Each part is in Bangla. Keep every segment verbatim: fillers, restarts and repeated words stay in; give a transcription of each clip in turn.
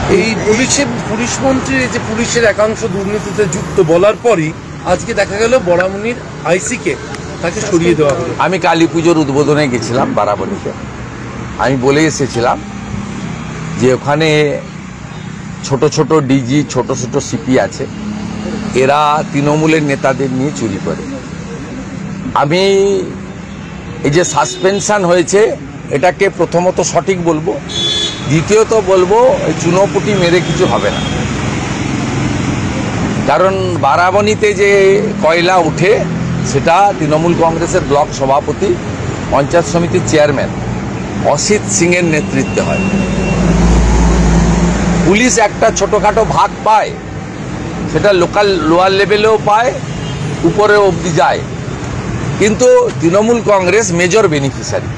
এই পুলিশের পুলিশ মন্ত্রীর যে পুলিশের একাংশ দুর্নীতিতে যুক্ত বলার পরই আজকে দেখা গেল বরামুনির আইসিকে তাকে সরিয়ে দেওয়া হলো। আমি কালী পুজোর উদ্বোধনে গেছিলাম বারাবণীতে। আমি বলে এসেছিলাম যে ওখানে ছোট ছোট ডিজি ছোট ছোট সিপি আছে, এরা তৃণমূলের নেতাদের নিয়ে চুরি করে। আমি এই যে সাসপেনশন হয়েছে এটাকে প্রথমত সঠিক বলবো, দ্বিতীয়ত বলবো এই চুনোপুটি মেরে কিছু হবে না। কারণ বারাবণীতে যে কয়লা উঠে সেটা তৃণমূল কংগ্রেসের ব্লক সভাপতি পঞ্চায়েত সমিতির চেয়ারম্যান অসিত সিংয়ের নেতৃত্বে হয়। পুলিশ একটা ছোটোখাটো ভাগ পায়, সেটা লোকাল লোয়ার লেভেলেও পায়, উপরেও অবধি যায়, কিন্তু তৃণমূল কংগ্রেস মেজর বেনিফিশিয়ারি।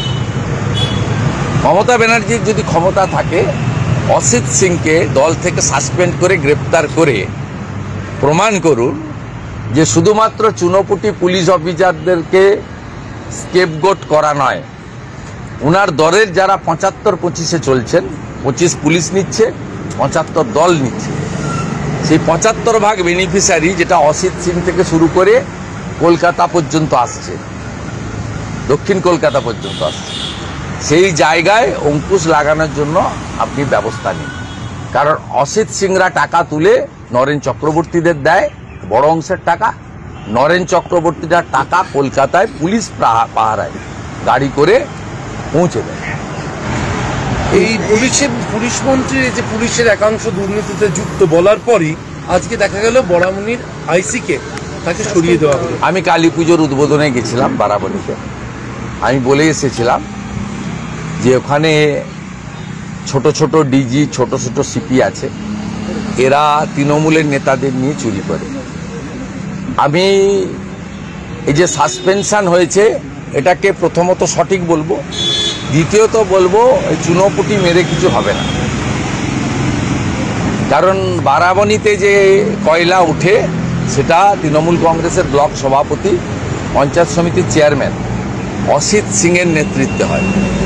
মমতা ব্যানার্জির যদি ক্ষমতা থাকে অসিত সিংকে দল থেকে সাসপেন্ড করে গ্রেপ্তার করে প্রমাণ করুন যে শুধুমাত্র চুনোপুটি পুলিশ অফিসারদেরকে স্কেপগোট করা নয়, ওনার দলের যারা পঁচাত্তর পঁচিশে চলছেন, পঁচিশ পুলিশ নিচ্ছে, পঁচাত্তর দল নিচ্ছে, সেই পঁচাত্তর ভাগ বেনিফিশিয়ারি যেটা অসিত সিং থেকে শুরু করে কলকাতা পর্যন্ত আসছে, দক্ষিণ কলকাতা পর্যন্ত আসছে, সেই জায়গায় অঙ্কুশ লাগানোর জন্য আপনি ব্যবস্থা নিন। কারণ অসিত সিংরা টাকা তুলে নরেন চক্রবর্তীদের দেয়, বড় অংশের টাকা। নরেন চক্রবর্তীটার টাকা কলকাতায় পুলিশ পাহারায় গাড়ি করে পৌঁছে দেয়। এই পুলিশের পুলিশ মন্ত্রীর যে পুলিশের একাংশ দুর্নীতিতে যুক্ত বলার পরই আজকে দেখা গেল বরামুনির আইসিকে তাকে সরিয়ে দেওয়া হলো। আমি কালী পুজোর উদ্বোধনে গেছিলাম বারাবণীতে। আমি বলে এসেছিলাম যে ওখানে ছোট ছোট ডিজি ছোট ছোট সিপি আছে, এরা তৃণমূলের নেতাদের নিয়ে চুরি করে। আমি এই যে সাসপেনশন হয়েছে এটাকে প্রথমত সঠিক বলবো, দ্বিতীয়ত বলবো এই চুনোপুটি মেরে কিছু হবে না। কারণ বারাবণীতে যে কয়লা উঠে সেটা তৃণমূল কংগ্রেসের ব্লক সভাপতি পঞ্চায়েত সমিতির চেয়ারম্যান অসিত সিংয়ের নেতৃত্বে হয়।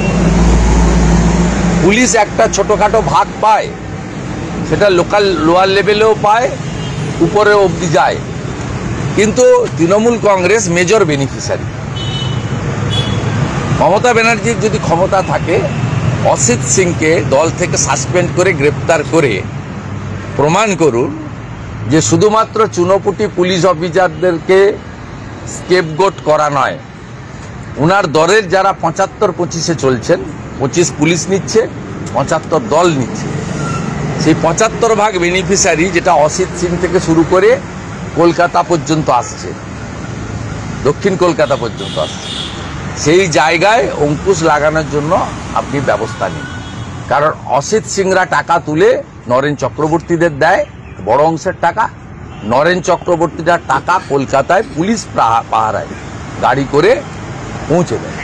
পুলিশ একটা ছোটোখাটো ভাগ পায়, সেটা লোকাল লোয়ার লেভেলেও পায়, উপরেও অবধি যায়, কিন্তু তৃণমূল কংগ্রেস মেজর বেনিফিশিয়ারি। মমতা ব্যানার্জির যদি ক্ষমতা থাকে অসিত সিংকে দল থেকে সাসপেন্ড করে গ্রেপ্তার করে প্রমাণ করুন যে শুধুমাত্র চুনোপুটি পুলিশ অফিসারদেরকে স্কেপগোট করা নয়, ওনার দলের যারা পঁচাত্তর পঁচিশে চলছেন, পঁচিশ পুলিশ নিচ্ছে, পঁচাত্তর দল নিচ্ছে, সেই পঁচাত্তর ভাগ বেনিফিশিয়ারি যেটা অসিত সিং থেকে শুরু করে কলকাতা পর্যন্ত আসছে, দক্ষিণ কলকাতা পর্যন্ত আসছে, সেই জায়গায় অঙ্কুশ লাগানোর জন্য আপনি ব্যবস্থা নিন। কারণ অসিত সিংরা টাকা তুলে নরেন চক্রবর্তীদের দেয়, বড় অংশের টাকা। নরেন চক্রবর্তীটার টাকা কলকাতায় পুলিশ পাহারায় গাড়ি করে পৌঁছে দেয়।